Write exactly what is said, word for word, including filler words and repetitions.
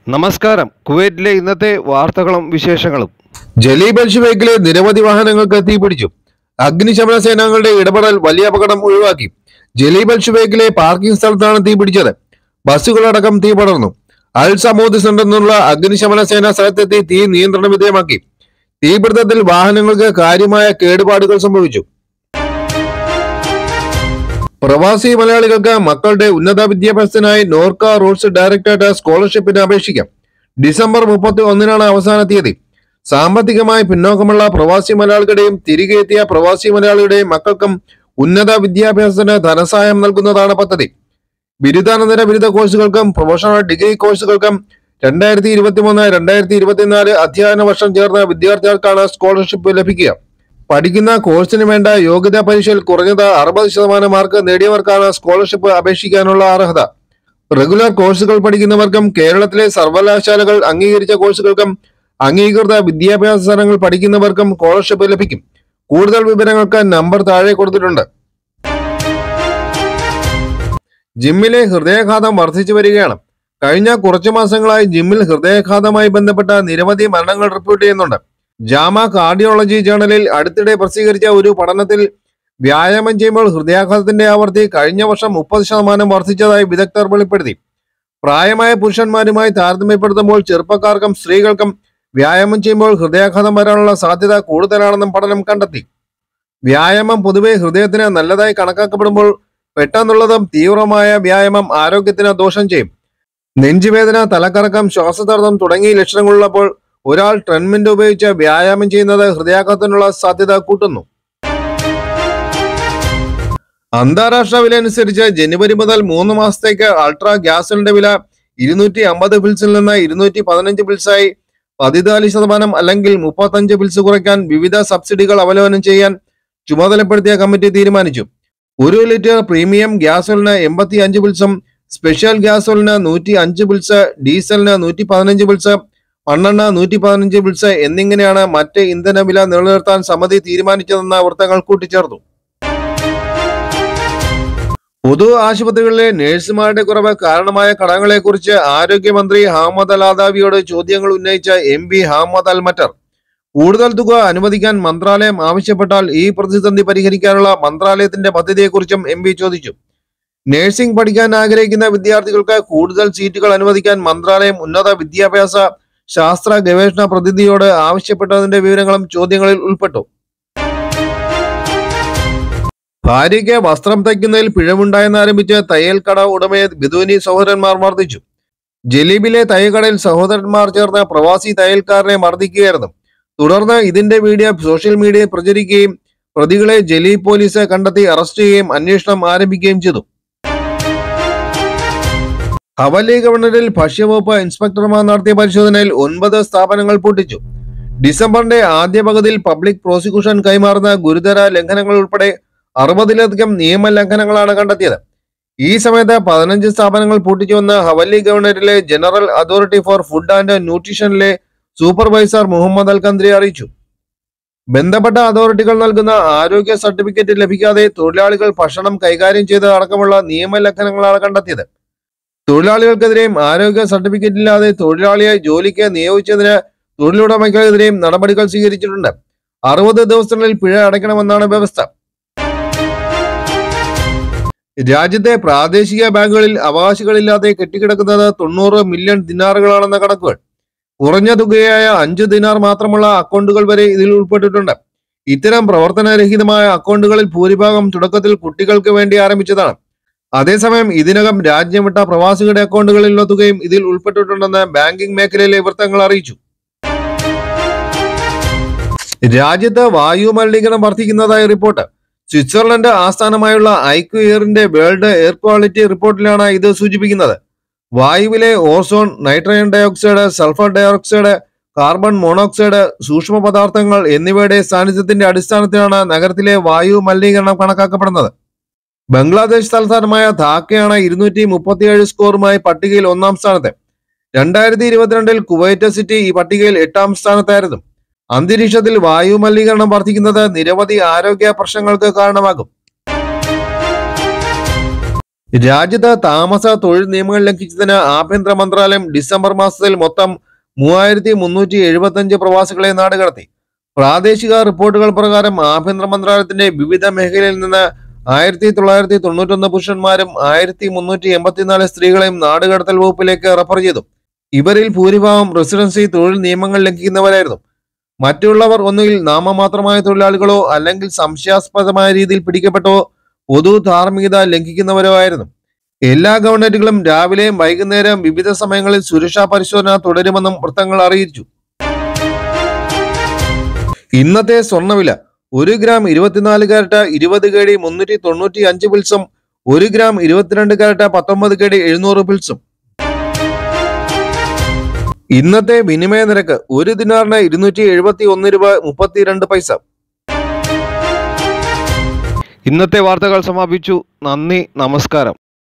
നമസ്കാരം. കുവൈറ്റിലെ ഇന്നത്തെ വാർത്തകളും വിശേഷങ്ങളും. ജലീബ് അൽ ഷുവൈക്കിലെ നിരവധി വാഹനങ്ങൾക്ക് തീപിടിച്ചു. അഗ്നിശമന സേനാംഗങ്ങളുടെ ഇടപെടൽ വലിയ അപകടം ഒഴിവാക്കി. ജലീബ് അൽ ഷുവൈക്കിലെ പാർക്കിംഗ് സ്ഥലത്താണ് തീപിടിച്ചത്. ബസ്സുകളടക്കം തീ പടർന്നു. അൽ സമൂദ് സെന്ററിൽ നിന്നുള്ള അഗ്നിശമന സേന സ്ഥലത്തെത്തി തീ നിയന്ത്രണ വിധേയമാക്കി. തീപിടുത്തത്തിൽ വാഹനങ്ങൾക്ക് കാര്യമായ കേടുപാടുകൾ സംഭവിച്ചു. പ്രവാസി മലയാളികൾക്ക് മക്കളുടെ ഉന്നത വിദ്യാഭ്യാസത്തിനായി നോർക്ക റൂട്ട്സ് ഡയറക്ടറേറ്റ് സ്കോളർഷിപ്പിന് അപേക്ഷിക്കാം. ഡിസംബർ മുപ്പത്തി ഒന്നിനാണ് അവസാന തീയതി. സാമ്പത്തികമായി പിന്നോക്കമുള്ള പ്രവാസി മലയാളികളുടെയും തിരികെ എത്തിയ പ്രവാസി മലയാളികളുടെയും മക്കൾക്കും ഉന്നത വിദ്യാഭ്യാസത്തിന് ധനസഹായം നൽകുന്നതാണ് പദ്ധതി. ബിരുദാനന്തര ബിരുദ കോഴ്സുകൾക്കും പ്രൊഫഷണൽ ഡിഗ്രി കോഴ്സുകൾക്കും രണ്ടായിരത്തി ഇരുപത്തി മൂന്ന് രണ്ടായിരത്തി ഇരുപത്തിനാല് അധ്യയന വർഷം ചേർന്ന വിദ്യാർത്ഥികൾക്കാണ് സ്കോളർഷിപ്പ് ലഭിക്കുക. പഠിക്കുന്ന കോഴ്സിന് വേണ്ട യോഗ്യതാ പരീക്ഷയിൽ കുറഞ്ഞത് അറുപത് ശതമാനം മാർക്ക് നേടിയവർക്കാണ് സ്കോളർഷിപ്പ് അപേക്ഷിക്കാനുള്ള അർഹത. റെഗുലർ കോഴ്സുകൾ പഠിക്കുന്നവർക്കും കേരളത്തിലെ സർവകലാശാലകൾ അംഗീകരിച്ച കോഴ്സുകൾക്കും അംഗീകൃത വിദ്യാഭ്യാസ സ്ഥാനങ്ങൾ പഠിക്കുന്നവർക്കും സ്കോളർഷിപ്പ് ലഭിക്കും. കൂടുതൽ വിവരങ്ങൾക്ക് നമ്പർ താഴെ കൊടുത്തിട്ടുണ്ട്. ജിമ്മിലെ ഹൃദയാഘാതം വർദ്ധിച്ചു വരികയാണ്. കഴിഞ്ഞ കുറച്ചു മാസങ്ങളായി ജിമ്മിൽ ഹൃദയാഘാതവുമായി ബന്ധപ്പെട്ട നിരവധി മരണങ്ങൾ റിപ്പോർട്ട് ചെയ്യുന്നുണ്ട്. ജാമ കാർഡിയോളജി ജേണലിൽ അടുത്തിടെ പ്രസിദ്ധീകരിച്ച ഒരു പഠനത്തിൽ വ്യായാമം ചെയ്യുമ്പോൾ ഹൃദയാഘാതത്തിന്റെ ആവർത്തി കഴിഞ്ഞ വർഷം മുപ്പത് ശതമാനം വർദ്ധിച്ചതായി വിദഗ്ധർ വെളിപ്പെടുത്തി. പ്രായമായ പുരുഷന്മാരുമായി താരതമ്യപ്പെടുത്തുമ്പോൾ ചെറുപ്പക്കാർക്കും സ്ത്രീകൾക്കും വ്യായാമം ചെയ്യുമ്പോൾ ഹൃദയാഘാതം വരാനുള്ള സാധ്യത കൂടുതലാണെന്നും പഠനം കണ്ടെത്തി. വ്യായാമം പൊതുവെ ഹൃദയത്തിന് നല്ലതായി കണക്കാക്കപ്പെടുമ്പോൾ പെട്ടെന്നുള്ളതും തീവ്രമായ വ്യായാമം ആരോഗ്യത്തിന് ദോഷം ചെയ്യും. നെഞ്ചുവേദന, തലക്കറക്കം, ശ്വാസതടസ്സം തുടങ്ങിയ ലക്ഷണങ്ങളുള്ളപ്പോൾ ഒരാൾ ട്രെഡ്മിൽ ഉപയോഗിച്ച് വ്യായാമം ചെയ്യുന്നത് ഹൃദയാഘാതത്തിനുള്ള സാധ്യത കൂട്ടുന്നു. അന്താരാഷ്ട്ര വില അനുസരിച്ച് ജനുവരി മുതൽ മൂന്ന് മാസത്തേക്ക് അൾട്രാ ഗ്യാസിന്റെ വില ഇരുന്നൂറ്റി അമ്പത് ഫിൽസിൽ നിന്ന് ഇരുന്നൂറ്റി പതിനഞ്ച് ഫിൽസായി പതിനാല് ശതമാനം അല്ലെങ്കിൽ മുപ്പത്തഞ്ച് ഫിൽസ് കുറയ്ക്കാൻ വിവിധ സബ്സിഡികൾ അവലോകനം ചെയ്യാൻ ചുമതലപ്പെടുത്തിയ കമ്മിറ്റി തീരുമാനിച്ചു. ഒരു ലിറ്റർ പ്രീമിയം ഗ്യാസോലിന് എൺപത്തി അഞ്ച് ഫിൽസും സ്പെഷ്യൽ ഗ്യാസോലിന് നൂറ്റി അഞ്ച് ഫിൽസ്, ഡീസലിന് നൂറ്റി പതിനഞ്ച് ഫിൽസ്, മണ്ണെണ്ണ നൂറ്റി പതിനഞ്ച് ഫിൽസ് എന്നിങ്ങനെയാണ് മറ്റ് ഇന്ധന വില നിലനിർത്താൻ സമിതി തീരുമാനിച്ചതെന്ന് വൃത്തങ്ങൾ കൂട്ടിച്ചേർത്തു. പൊതു ആശുപത്രികളിലെ നഴ്സുമാരുടെ കുറവ് കാരണമായ ഘടകങ്ങളെ കുറിച്ച് ആരോഗ്യമന്ത്രി ഹമ്മദ് അൽ ആദാവിയോട് ചോദ്യങ്ങൾ ഉന്നയിച്ച M P Hamad Al Matar കൂടുതൽ തുക അനുവദിക്കാൻ മന്ത്രാലയം ആവശ്യപ്പെട്ടാൽ ഈ പ്രതിസന്ധി പരിഹരിക്കാനുള്ള മന്ത്രാലയത്തിന്റെ പദ്ധതിയെക്കുറിച്ചും എം പി ചോദിച്ചു. നഴ്സിംഗ് പഠിക്കാൻ ആഗ്രഹിക്കുന്ന വിദ്യാർത്ഥികൾക്ക് കൂടുതൽ സീറ്റുകൾ അനുവദിക്കാൻ മന്ത്രാലയം ഉന്നത വിദ്യാഭ്യാസ ശാസ്ത്ര ഗവേഷണ പ്രതിനിധിയോട് ആവശ്യപ്പെട്ടതിന്റെ വിവരങ്ങളും ചോദ്യങ്ങളിൽ ഉൾപ്പെട്ടു. ഭാര്യയ്ക്ക് വസ്ത്രം തയ്ക്കുന്നതിൽ പിഴവുണ്ടായെന്ന് ആരംഭിച്ച് തയ്യൽ കട ഉടമയെ ബിദൂനി സഹോദരന്മാർ മർദ്ദിച്ചു. ജലീബിലെ തയ്യൽക്കടയിൽ സഹോദരന്മാർ ചേർന്ന് പ്രവാസി തയ്യൽക്കാരനെ മർദ്ദിക്കുകയായിരുന്നു. തുടർന്ന് ഇതിന്റെ വീഡിയോ സോഷ്യൽ മീഡിയയിൽ പ്രചരിക്കുകയും പ്രതികളെ ജലീബ് പോലീസ് കണ്ടെത്തി അറസ്റ്റ് ചെയ്യുകയും അന്വേഷണം ആരംഭിക്കുകയും ചെയ്തു. ഹവല്ലി ഗവർണറിൽ ഭക്ഷ്യവകുപ്പ് ഇൻസ്പെക്ടർമാർ നടത്തിയ പരിശോധനയിൽ ഒൻപത് സ്ഥാപനങ്ങൾ പൂട്ടിച്ചു. ഡിസംബറിന്റെ ആദ്യ പകുതിയിൽ പബ്ലിക് പ്രോസിക്യൂഷൻ കൈമാറുന്ന ഗുരുതര ലംഘനങ്ങൾ ഉൾപ്പെടെ അറുപതിലധികം നിയമലംഘനങ്ങളാണ് കണ്ടെത്തിയത്. ഈ സമയത്ത് പതിനഞ്ച് സ്ഥാപനങ്ങൾ പൂട്ടിച്ചുവെന്ന് ഹവല്ലി ഗവർണറിലെ general authority for food and ന്യൂട്രീഷനിലെ സൂപ്പർവൈസർ മുഹമ്മദ് അൽ കന്ദ്രി അറിയിച്ചു. ബന്ധപ്പെട്ട അതോറിറ്റികൾ നൽകുന്ന ആരോഗ്യ സർട്ടിഫിക്കറ്റ് ലഭിക്കാതെ തൊഴിലാളികൾ ഭക്ഷണം കൈകാര്യം ചെയ്ത് അടക്കമുള്ള നിയമലംഘനങ്ങളാണ് കണ്ടെത്തിയത്. തൊഴിലാളികൾക്കെതിരെയും ആരോഗ്യ സർട്ടിഫിക്കറ്റ് ഇല്ലാതെ തൊഴിലാളിയെ ജോലിക്ക് നിയോഗിച്ചതിന് തൊഴിലുടമയ്ക്കെതിരെയും നടപടികൾ സ്വീകരിച്ചിട്ടുണ്ട്. അറുപത് ദിവസത്തിനുള്ളിൽ പിഴ അടയ്ക്കണമെന്നാണ് വ്യവസ്ഥ. രാജ്യത്തെ പ്രാദേശിക ബാങ്കുകളിൽ അവകാശികളില്ലാതെ കെട്ടിക്കിടക്കുന്നത് തൊണ്ണൂറ് മില്യൺ ദിനാറുകളാണെന്ന കണക്കുകൾ. കുറഞ്ഞ തുകയായ അഞ്ച് ദിനാർ മാത്രമുള്ള അക്കൗണ്ടുകൾ വരെ ഇതിൽ ഉൾപ്പെട്ടിട്ടുണ്ട്. ഇത്തരം പ്രവർത്തനരഹിതമായ അക്കൗണ്ടുകളിൽ ഭൂരിഭാഗം തുടക്കത്തിൽ കുട്ടികൾക്ക് വേണ്ടി ആരംഭിച്ചതാണ്. അതേസമയം ഇതിനകം രാജ്യം വിട്ട പ്രവാസികളുടെ അക്കൗണ്ടുകളിലുള്ള തുകയും ഇതിൽ ഉൾപ്പെട്ടിട്ടുണ്ടെന്ന് ബാങ്കിംഗ് മേഖലയിലെ വൃത്തങ്ങൾ അറിയിച്ചു. രാജ്യത്ത് വായു മലിനീകരണം വർദ്ധിക്കുന്നതായി റിപ്പോർട്ട്. സ്വിറ്റ്സർലൻഡ് ആസ്ഥാനമായുള്ള ഐക്യു എയറിന്റെ വേൾഡ് എയർ ക്വാളിറ്റി റിപ്പോർട്ടിലാണ് ഇത് സൂചിപ്പിക്കുന്നത്. വായുവിലെ ozone, nitrogen dioxide, sulphur dioxide, carbon monoxide, സൂക്ഷ്മ പദാർത്ഥങ്ങൾ എന്നിവയുടെ സാന്നിധ്യത്തിന്റെ അടിസ്ഥാനത്തിലാണ് നഗരത്തിലെ വായു മലിനീകരണം കണക്കാക്കപ്പെടുന്നത്. ബംഗ്ലാദേശ് തലസ്ഥാനമായ ധാക്കയാണ് ഇരുന്നൂറ്റി മുപ്പത്തിയേഴ് സ്കോറുമായി പട്ടികയിൽ ഒന്നാം സ്ഥാനത്ത്. രണ്ടായിരത്തി ഇരുപത്തിരണ്ടിൽ കുവൈറ്റ് സിറ്റി ഈ പട്ടികയിൽ എട്ടാം സ്ഥാനത്തായിരുന്നു. അന്തരീക്ഷത്തിൽ വായു മലിനീകരണം വർദ്ധിക്കുന്നത് നിരവധി ആരോഗ്യ പ്രശ്നങ്ങൾക്ക് കാരണമാകും. രാജ്യത്ത് താമസ തൊഴിൽ നിയമങ്ങൾ ലംഘിച്ചതിന് ആഭ്യന്തര മന്ത്രാലയം ഡിസംബർ മാസത്തിൽ മൊത്തം മൂവായിരത്തി മുന്നൂറ്റി എഴുപത്തി അഞ്ച് പ്രവാസികളെ നാടുകടത്തി. പ്രാദേശിക റിപ്പോർട്ടുകൾ പ്രകാരം ആഭ്യന്തര മന്ത്രാലയത്തിന്റെ വിവിധ മേഖലയിൽ നിന്ന് ആയിരത്തി തൊള്ളായിരത്തി തൊണ്ണൂറ്റൊന്ന് പുരുഷന്മാരും ആയിരത്തി മുന്നൂറ്റി എൺപത്തിനാല് സ്ത്രീകളെയും നാടുകടത്തൽ വകുപ്പിലേക്ക് റഫർ ചെയ്തു. ഇവരിൽ ഭൂരിഭാഗം റെസിഡൻസി തൊഴിൽ നിയമങ്ങൾ ലംഘിക്കുന്നവരായിരുന്നു. മറ്റുള്ളവർ ഒന്നുകിൽ നാമമാത്രമായ തൊഴിലാളികളോ അല്ലെങ്കിൽ സംശയാസ്പദമായ രീതിയിൽ പിടിക്കപ്പെട്ടോ പൊതു ധാർമ്മികത ലംഘിക്കുന്നവരോ ആയിരുന്നു. എല്ലാ ഗവൺമെന്റുകളും രാവിലെയും വൈകുന്നേരം വിവിധ സമയങ്ങളിൽ സുരക്ഷാ പരിശോധന തുടരുമെന്നും വൃത്തങ്ങൾ അറിയിച്ചു. ഇന്നത്തെ സ്വർണ്ണവില ഒരു ഗ്രാം ഇരുപത്തിനാല് കാരറ്റ് ഇരുപത് കെ ഡി മുന്നൂറ്റി തൊണ്ണൂറ്റി അഞ്ച് പിൽസും ഒരു ഗ്രാം ഇരുപത്തിരണ്ട് കാരറ്റ് പത്തൊമ്പത് കെ ഡി എഴുന്നൂറ് പിൽസും. ഇന്നത്തെ വിനിമയ നിരക്ക് ഒരു ദിനാറിന് ഇരുന്നൂറ്റി എഴുപത്തി ഒന്ന് രൂപ മുപ്പത്തിരണ്ട് പൈസ. ഇന്നത്തെ വാർത്തകൾ സമാപിച്ചു. നന്ദി, നമസ്കാരം.